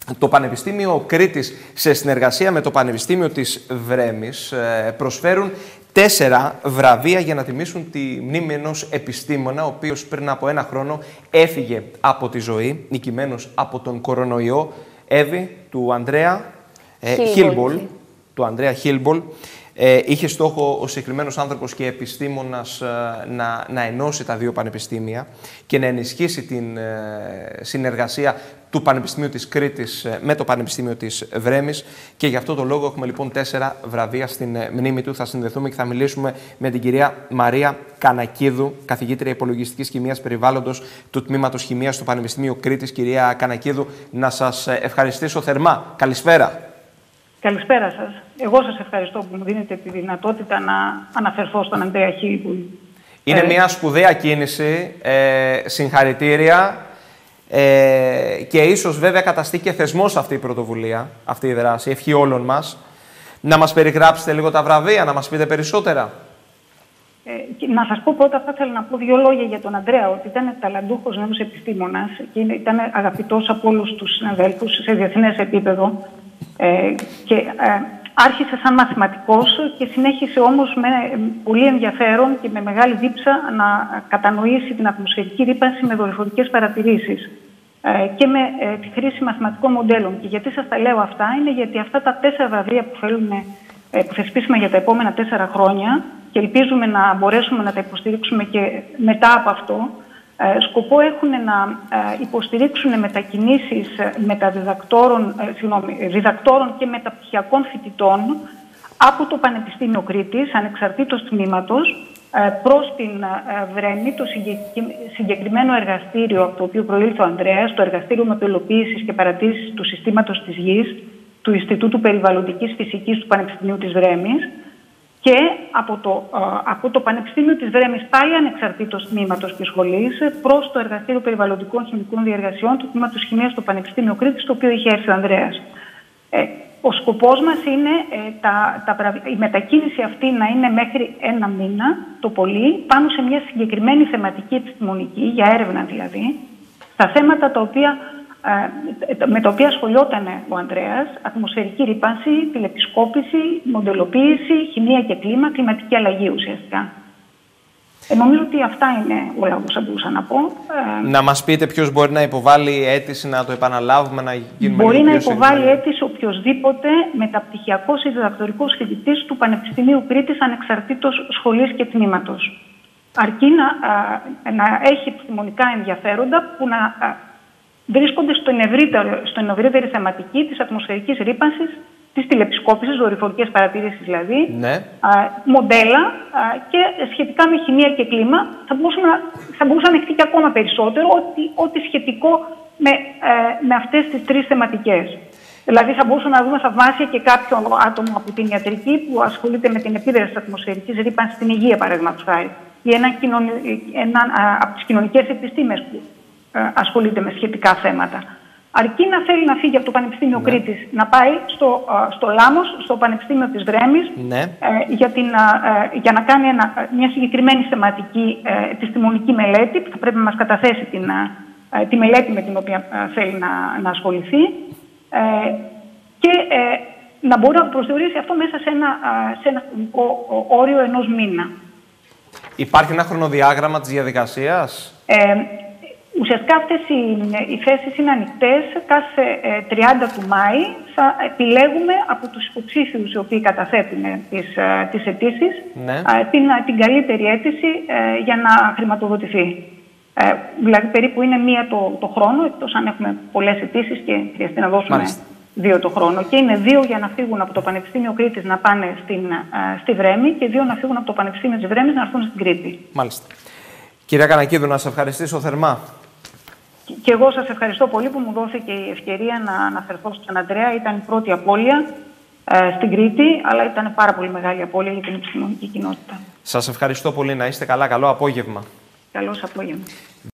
Το Πανεπιστήμιο Κρήτης, σε συνεργασία με το Πανεπιστήμιο της Βρέμης, προσφέρουν 4 βραβεία για να τιμήσουν τη μνήμη ενός επιστήμονα, ο οποίος πριν από 1 χρόνο έφυγε από τη ζωή, νικημένος από τον κορονοϊό. Εύη, του Ανδρέα Χίλμπολ. Είχε στόχο ο συγκεκριμένος άνθρωπος και επιστήμονας να ενώσει τα 2 πανεπιστήμια και να ενισχύσει την συνεργασία του Πανεπιστημίου της Κρήτης με το Πανεπιστήμιο της Βρέμης, και γι' αυτό το λόγο έχουμε λοιπόν 4 βραβεία στην μνήμη του. Θα συνδεθούμε και θα μιλήσουμε με την κυρία Μαρία Κανακίδου, καθηγήτρια υπολογιστικής χημίας περιβάλλοντος του Τμήματος Χημίας του Πανεπιστημίου Κρήτης. Κυρία Κανακίδου, να σας ευχαριστήσω θερμά. Καλησπέρα. Καλησπέρα σας. Εγώ σας ευχαριστώ που μου δίνετε τη δυνατότητα να αναφερθώ στον Ανδρέα Χίλμπολ. Είναι μια σπουδαία κίνηση, συγχαρητήρια, και ίσως βέβαια καταστεί και θεσμός αυτή η πρωτοβουλία, αυτή η δράση, ευχή όλων μας. Να μας περιγράψετε λίγο τα βραβεία, να μας πείτε περισσότερα. Να σας πω πρώτα, θα ήθελα να πω 2 λόγια για τον Ανδρέα, ότι ήταν ταλαντούχος νέος επιστήμονας και ήταν αγαπητός από όλους τους συναδέλφους σε διεθνές επίπεδο. Και άρχισε σαν μαθηματικός και συνέχισε όμως με πολύ ενδιαφέρον και με μεγάλη δίψα να κατανοήσει την ατμοσφαιρική ρύπανση με δορυφορικές παρατηρήσεις και με τη χρήση μαθηματικών μοντέλων. Και γιατί σας τα λέω αυτά, είναι γιατί αυτά τα 4 βραβεία που θεσπίσαμε για τα επόμενα 4 χρόνια και ελπίζουμε να μπορέσουμε να τα υποστηρίξουμε και μετά από αυτό, σκοπό έχουν να υποστηρίξουν μετακινήσεις διδακτόρων και μεταπτυχιακών φοιτητών από το Πανεπιστήμιο Κρήτης, ανεξαρτήτως τμήματος, προς την Βρέμη, το συγκεκριμένο εργαστήριο από το οποίο προήλθε ο Ανδρέας, το Εργαστήριο Μοντελοποίησης και Παρατήρησης του Συστήματος της Γης, του Ινστιτούτου Περιβαλλοντικής Φυσικής του Πανεπιστημίου της Βρέμης, και από το Πανεπιστήμιο της Βρέμης, πάλι ανεξαρτήτως τμήματος και σχολής, προς το Εργαστήριο Περιβαλλοντικών Χημικών Διεργασιών του Τμήματος Χημίας στο Πανεπιστήμιο Κρήτης, στο οποίο είχε έρθει ο Ανδρέας. Ο σκοπός μας είναι η μετακίνηση αυτή να είναι μέχρι 1 μήνα το πολύ, πάνω σε μια συγκεκριμένη θεματική επιστημονική, για έρευνα δηλαδή, στα θέματα με τα οποία ασχολιόταν ο Ανδρέας: ατμοσφαιρική ρύπανση, τηλεπισκόπηση, μοντελοποίηση, χημεία και κλίμα, κλιματική αλλαγή ουσιαστικά. Νομίζω ότι αυτά είναι όλα όσα μπορούσα να πω. Να μας πείτε ποιος μπορεί να υποβάλει αίτηση, να το επαναλάβουμε, να γίνουμε... Μπορεί να υποβάλει αίτηση οποιοσδήποτε μεταπτυχιακός ή διδακτορικός φοιτητής του Πανεπιστημίου Κρήτης, ανεξαρτήτως σχολής και τμήματος. Αρκεί να έχει επιστημονικά ενδιαφέροντα που να βρίσκονται στην ευρύτερη θεματική της ατμοσφαιρικής ρύπανσης, της τηλεπισκόπησης, δορυφορικές παρατηρήσεις δηλαδή, μοντέλα και σχετικά με χημεία και κλίμα. Θα μπορούσε να ανοιχτεί και ακόμα περισσότερο ό,τι σχετικό με αυτές τις 3 θεματικές. Δηλαδή θα μπορούσαμε να δούμε θαυμάσια και κάποιο άτομο από την ιατρική που ασχολείται με την επίδραση της ατμοσφαιρικής ρύπανσης στην υγεία, παραδείγματος χάρη, ή έναν από τις κοινωνικές επιστήμες που ασχολείται με σχετικά θέματα. Αρκεί να θέλει να φύγει από το Πανεπιστήμιο Κρήτης, να πάει στο Λάμος, στο Πανεπιστήμιο της Βρέμης, για να κάνει μια συγκεκριμένη θεματική επιστημονική μελέτη, που θα πρέπει να μας καταθέσει τη μελέτη με την οποία θέλει να ασχοληθεί, και να μπορεί να προσδιορίσει αυτό μέσα σε ένα χρονικό όριο 1 μήνα. Υπάρχει ένα χρονοδιάγραμμα της διαδικασίας? Ουσιαστικά αυτές οι θέσεις είναι ανοιχτές. Κάθε 30 του Μάη θα επιλέγουμε από τους υποψήφιους οι οποίοι καταθέτουν τις αιτήσεις την καλύτερη αίτηση για να χρηματοδοτηθεί. Δηλαδή περίπου είναι 1 το χρόνο, εκτός αν έχουμε πολλές αιτήσεις και χρειαστεί να δώσουμε 2 το χρόνο. Και είναι 2 για να φύγουν από το Πανεπιστήμιο Κρήτης να πάνε στη Βρέμη και 2 να φύγουν από το Πανεπιστήμιο της Βρέμης να έρθουν στην Κρήτη. Μάλιστα. Κυρία Κανακίδου, να σας ευχαριστήσω θερμά. Και εγώ σας ευχαριστώ πολύ που μου δόθηκε η ευκαιρία να αναφερθώ στον Ανδρέα. Ήταν η πρώτη απώλεια στην Κρήτη, αλλά ήταν πάρα πολύ μεγάλη απώλεια για την επιστημονική κοινότητα. Σας ευχαριστώ πολύ. Να είστε καλά. Καλό απόγευμα. Καλώς απόγευμα.